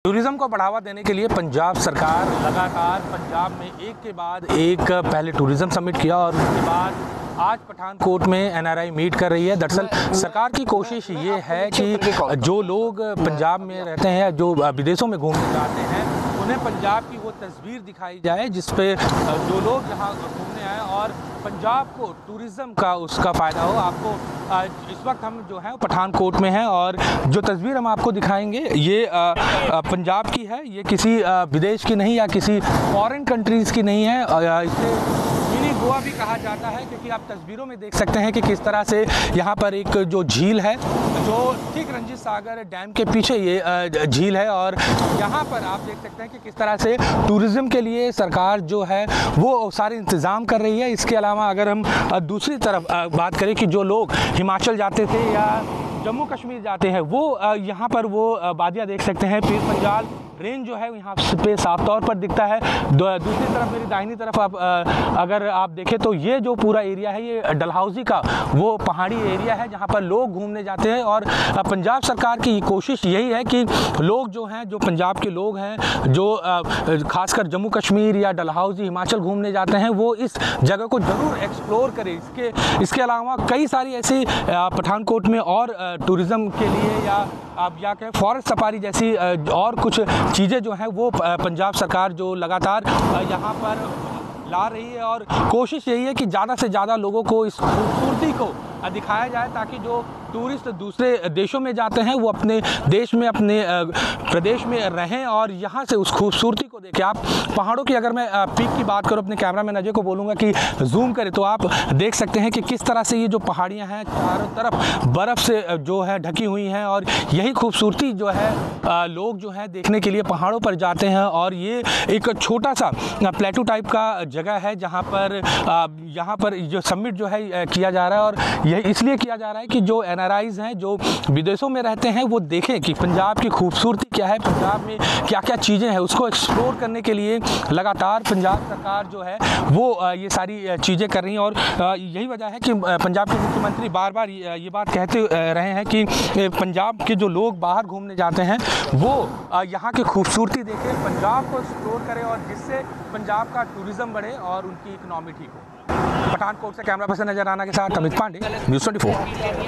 Tourism को बढ़ावा देने के लिए पंजाब सरकार लगातार पंजाब में एक के बाद एक पहले टूरिज्म समिट किया और उसके बाद आज पठानकोट में एनआरआई मीट कर रही है। दरअसल सरकार की कोशिश ये है कि जो लोग पंजाब में रहते हैं, जो विदेशों में घूमने जाते हैं, उन्हें पंजाब की वो तस्वीर दिखाई जाए जिस पे जो लोग यहाँ घूमने आए और पंजाब को टूरिज़्म का उसका फ़ायदा हो। आपको इस वक्त हम जो है पठानकोट में हैं और जो तस्वीर हम आपको दिखाएंगे ये पंजाब की है। ये किसी विदेश की नहीं या किसी फॉरेन कंट्रीज़ की नहीं है। इसे मिनी गोवा भी कहा जाता है क्योंकि आप तस्वीरों में देख सकते हैं कि किस तरह से यहाँ पर एक जो झील है, जो ठीक रंजीत सागर डैम के पीछे ये झील है और यहाँ पर आप देख सकते हैं कि किस तरह से टूरिज़्म के लिए सरकार जो है वो सारे इंतज़ाम कर रही है। इसके अलावा अगर हम दूसरी तरफ बात करें कि जो लोग हिमाचल जाते थे या जम्मू कश्मीर जाते हैं, वो यहाँ पर वो वादियाँ देख सकते हैं। पीर पंजाल रेंज जो है यहाँ पे साफ तौर पर दिखता है। दूसरी तरफ मेरी दाहिनी तरफ आप अगर आप देखें तो ये जो पूरा एरिया है ये डलहौजी का वो पहाड़ी एरिया है जहाँ पर लोग घूमने जाते हैं। और पंजाब सरकार की कोशिश यही है कि लोग जो हैं, जो पंजाब के लोग हैं, जो खासकर जम्मू कश्मीर या डलहौजी हिमाचल घूमने जाते हैं, वो इस जगह को ज़रूर एक्सप्लोर करें। इसके अलावा कई सारी ऐसी पठानकोट में और टूरिज़्म के लिए या आप या कहें फॉरेस्ट सफारी जैसी और कुछ चीज़ें जो हैं वो पंजाब सरकार जो लगातार यहाँ पर ला रही है और कोशिश यही है कि ज़्यादा से ज़्यादा लोगों को इस खूबसूरती को दिखाया जाए ताकि जो टूरिस्ट दूसरे देशों में जाते हैं वो अपने देश में, अपने प्रदेश में रहें और यहाँ से उस खूबसूरती को देखें। आप पहाड़ों की अगर मैं पीक की बात करूँ, अपने कैमरामैन अजय को बोलूँगा कि जूम करें तो आप देख सकते हैं कि किस तरह से ये जो पहाड़ियाँ हैं चारों तरफ बर्फ़ से जो है ढकी हुई हैं और यही खूबसूरती जो है लोग जो है देखने के लिए पहाड़ों पर जाते हैं। और ये एक छोटा सा प्लेटू टाइप का जगह है जहाँ पर जो समिट जो है किया जा रहा है और यह इसलिए किया जा रहा है कि जो एनआरआईज़ हैं, जो विदेशों में रहते हैं, वो देखें कि पंजाब की खूबसूरती क्या है, पंजाब में क्या क्या चीज़ें हैं, उसको एक्सप्लोर करने के लिए लगातार पंजाब सरकार जो है वो ये सारी चीज़ें कर रही हैं। और यही वजह है कि पंजाब के मुख्यमंत्री बार बार ये बात कहते रहे हैं कि पंजाब के जो लोग बाहर घूमने जाते हैं वो यहाँ की खूबसूरती देखें, पंजाब को एक्सप्लोर करें और जिससे पंजाब का टूरिज़्म बढ़े और उनकी इकनॉमी ठीक हो। पठानकोट से कैमरा पर्सन नजर आना के साथ अमित पांडे, न्यूज़ 24।